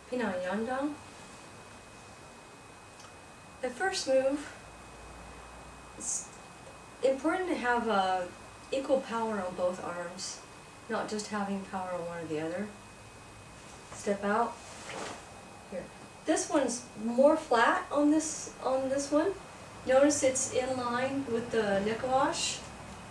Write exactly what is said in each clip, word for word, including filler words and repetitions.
Pinayandang. The first move, it's important to have uh, equal power on both arms, not just having power on one or the other. Step out. Here. This one's more flat on this on this one. Notice it's in line with the Nikowash.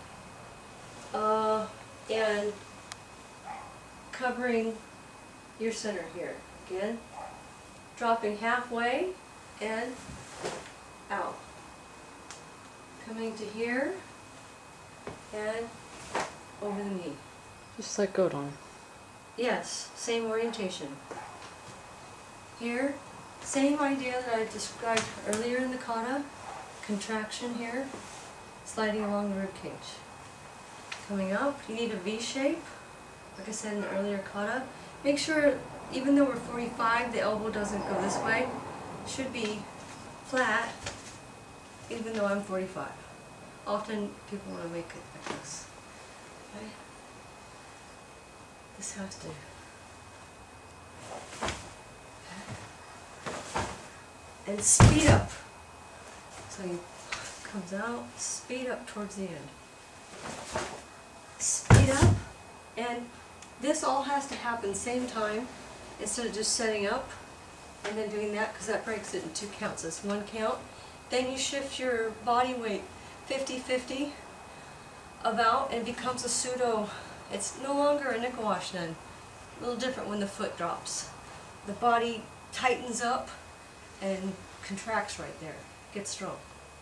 Uh, and covering your center here. Again, dropping halfway and out. Coming to here and over the knee. Just like Godon. Yes, same orientation. Here, same idea that I described earlier in the kata. Contraction here, sliding along the rib cage. Coming up, you need a V shape, like I said in the earlier kata. Make sure, even though we're forty-five, the elbow doesn't go this way. It should be flat, even though I'm forty-five. Often people want to make it like this. Okay? This has to. Okay. And speed up. So he comes out, speed up towards the end. Speed up, and this all has to happen same time instead of just setting up and then doing that, because that breaks it in two counts. It's one count. Then you shift your body weight fifty fifty about and becomes a pseudo. It's no longer a Nikowash then. A little different when the foot drops. The body tightens up and contracts right there. Gets strong.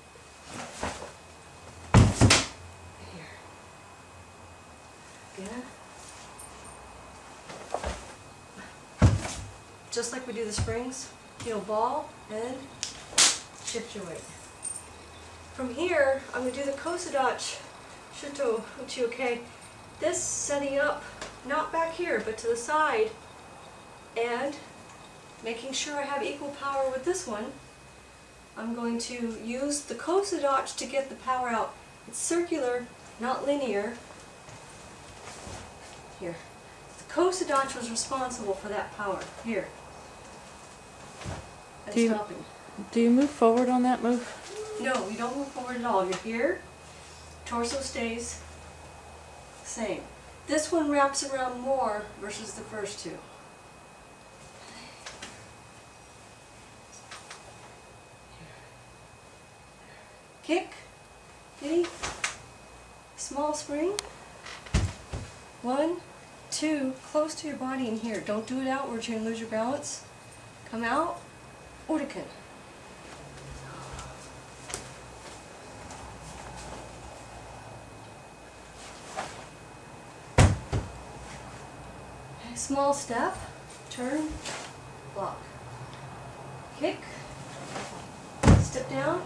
Here. Again. Just like we do the springs, heel ball and shift your weight. From here, I'm going to do the Kosudachi Shuto Uchi-Oke. This setting up, not back here, but to the side, and making sure I have equal power with this one. I'm going to use the Kosudachi to get the power out. It's circular, not linear. Here. The Kosudachi was responsible for that power. Here. And Do you, stopping. do you move forward on that move? No, you don't move forward at all. You're here. Torso stays same. This one wraps around more versus the first two. Kick, knee, small spring. One, two, close to your body in here. Don't do it outwards, you're going to lose your balance. Come out, Uriken. Small step, turn, block. Kick, step down.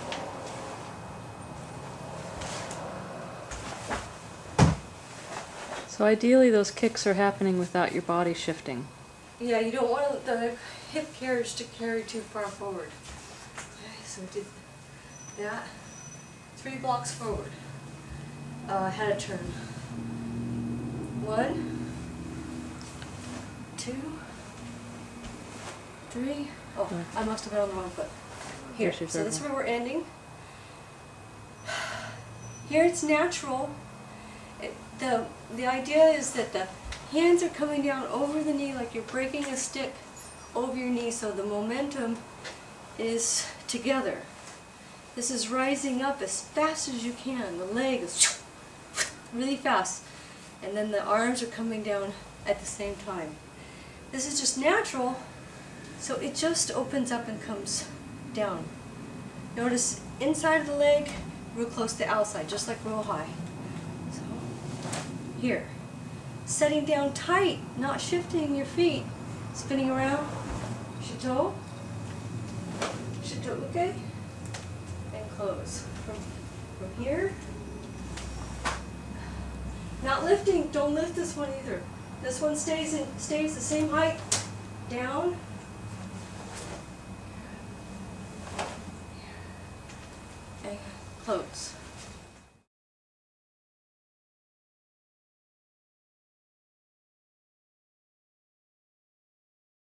So ideally those kicks are happening without your body shifting. Yeah, you don't want the hip carriage to carry too far forward. Okay, so we did that. Three blocks forward. Uh, had a turn. One, two, three. Oh, I must have been on the wrong foot. Here, so this is where we're ending. Here it's natural. It, the, the idea is that the hands are coming down over the knee like you're breaking a stick over your knee, so the momentum is together. This is rising up as fast as you can. The leg is really fast. And then the arms are coming down at the same time. This is just natural, so it just opens up and comes down. Notice inside of the leg, real close to outside, just like roll high. So, here. Setting down tight, not shifting your feet. Spinning around. Shito. Shito, okay? And close. From, from here. Not lifting, don't lift this one either. This one stays in, stays the same height. Down. And close.